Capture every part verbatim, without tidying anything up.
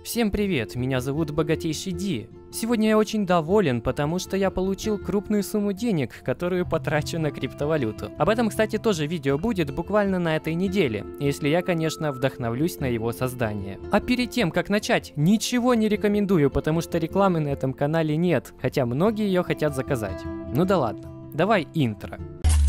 Всем привет, меня зовут Богатейший Ди. Сегодня я очень доволен, потому что я получил крупную сумму денег, которую потрачу на криптовалюту. Об этом, кстати, тоже видео будет буквально на этой неделе, если я, конечно, вдохновлюсь на его создание. А перед тем, как начать, ничего не рекомендую, потому что рекламы на этом канале нет, хотя многие ее хотят заказать. Ну да ладно, давай интро.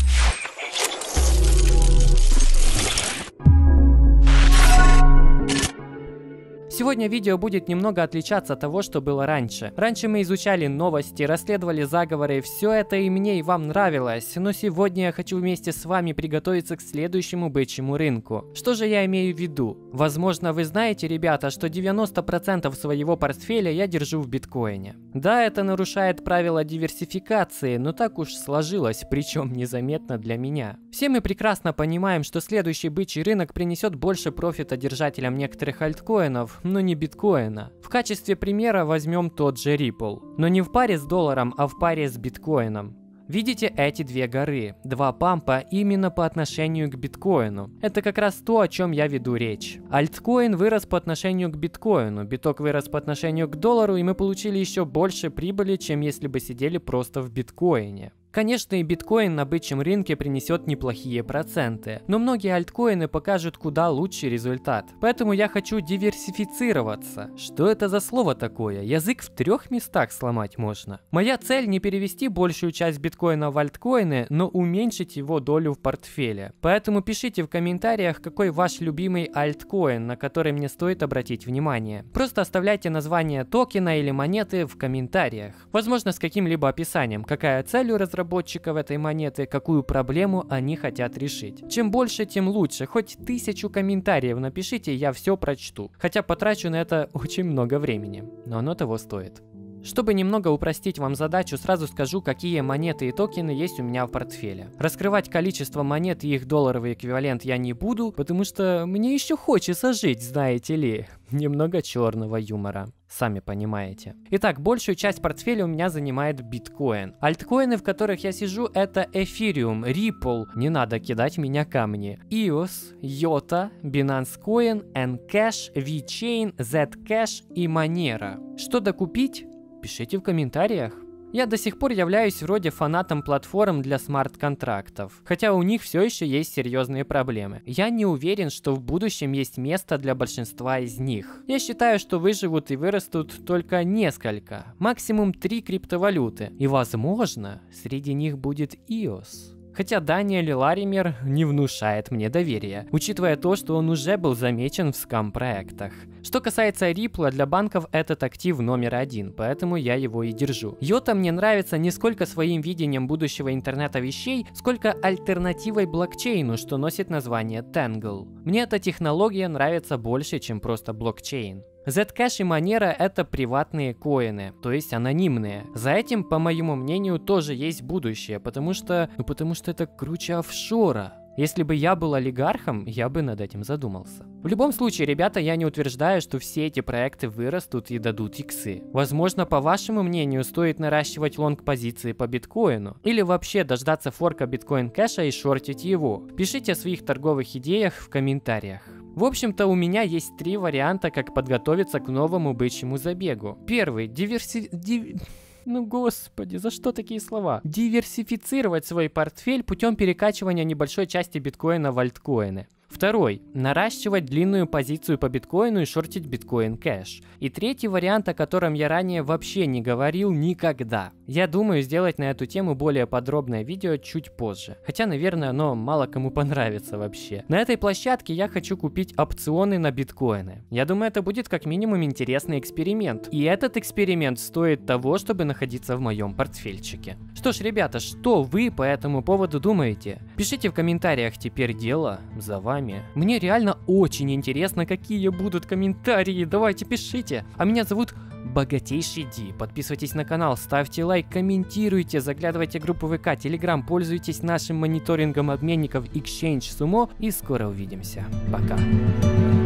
Сегодня видео будет немного отличаться от того, что было раньше. Раньше мы изучали новости, расследовали заговоры, все это и мне, и вам нравилось, но сегодня я хочу вместе с вами приготовиться к следующему бычьему рынку. Что же я имею в виду? Возможно, вы знаете, ребята, что девяносто процентов своего портфеля я держу в биткоине. Да, это нарушает правила диверсификации, но так уж сложилось, причем незаметно для меня. Все мы прекрасно понимаем, что следующий бычий рынок принесет больше профита держателям некоторых альткоинов, но не биткоина. В качестве примера возьмем тот же Ripple. Но не в паре с долларом, а в паре с биткоином. Видите эти две горы? Два пампа именно по отношению к биткоину. Это как раз то, о чем я веду речь. Альткоин вырос по отношению к биткоину, биток вырос по отношению к доллару, и мы получили еще больше прибыли, чем если бы сидели просто в биткоине. Конечно, и биткоин на бычьем рынке принесет неплохие проценты, но многие альткоины покажут куда лучший результат. Поэтому я хочу диверсифицироваться. Что это за слово такое? Язык в трех местах сломать можно. Моя цель не перевести большую часть биткоина в альткоины, но уменьшить его долю в портфеле. Поэтому пишите в комментариях, какой ваш любимый альткоин, на который мне стоит обратить внимание. Просто оставляйте название токена или монеты в комментариях. Возможно, с каким-либо описанием, какая цель у разработчиков разработчиков этой монеты, какую проблему они хотят решить. Чем больше, тем лучше. Хоть тысячу комментариев напишите, я все прочту. Хотя потрачу на это очень много времени, но оно того стоит. Чтобы немного упростить вам задачу, сразу скажу, какие монеты и токены есть у меня в портфеле. Раскрывать количество монет и их долларовый эквивалент я не буду, потому что мне еще хочется жить, знаете ли. Немного черного юмора. Сами понимаете. Итак, большую часть портфеля у меня занимает биткоин. Альткоины, в которых я сижу, это Ethereum, Ripple, не надо кидать меня камни, и о эс, Iota, Binance Coin, Encash, VeChain, Zcash и Monero. Что докупить? Пишите в комментариях. Я до сих пор являюсь вроде фанатом платформ для смарт-контрактов, хотя у них все еще есть серьезные проблемы. Я не уверен, что в будущем есть место для большинства из них. Я считаю, что выживут и вырастут только несколько, максимум три криптовалюты, и возможно, среди них будет и о эс. Хотя Даниэль Лаример не внушает мне доверия, учитывая то, что он уже был замечен в скам-проектах. Что касается Ripple, для банков этот актив номер один, поэтому я его и держу. Iota мне нравится не сколько своим видением будущего интернета вещей, сколько альтернативой блокчейну, что носит название Tangle. Мне эта технология нравится больше, чем просто блокчейн. Zcash и Monero — это приватные коины, то есть анонимные. За этим, по моему мнению, тоже есть будущее, потому что, ну потому что это круче офшора. Если бы я был олигархом, я бы над этим задумался. В любом случае, ребята, я не утверждаю, что все эти проекты вырастут и дадут иксы. Возможно, по вашему мнению, стоит наращивать лонг-позиции по биткоину, или вообще дождаться форка биткоин кэша и шортить его. Пишите о своих торговых идеях в комментариях. В общем-то, у меня есть три варианта, как подготовиться к новому бычьему забегу. Первый. Диверси... Див... Ну господи, за что такие слова? Диверсифицировать свой портфель путем перекачивания небольшой части биткоина в альткоины. Второй. Наращивать длинную позицию по биткоину и шортить биткоин кэш. И третий вариант, о котором я ранее вообще не говорил никогда. Я думаю сделать на эту тему более подробное видео чуть позже. Хотя, наверное, оно мало кому понравится вообще. На этой площадке я хочу купить опционы на биткоины. Я думаю, это будет как минимум интересный эксперимент. И этот эксперимент стоит того, чтобы находиться в моем портфельчике. Что ж, ребята, что вы по этому поводу думаете? Пишите в комментариях, теперь дело за вами. Мне реально очень интересно, какие будут комментарии, давайте пишите. А меня зовут Богатейший Ди. Подписывайтесь на канал, ставьте лайк, комментируйте, заглядывайте в группу ВК, Телеграм, пользуйтесь нашим мониторингом обменников Exchange Sumo и скоро увидимся. Пока.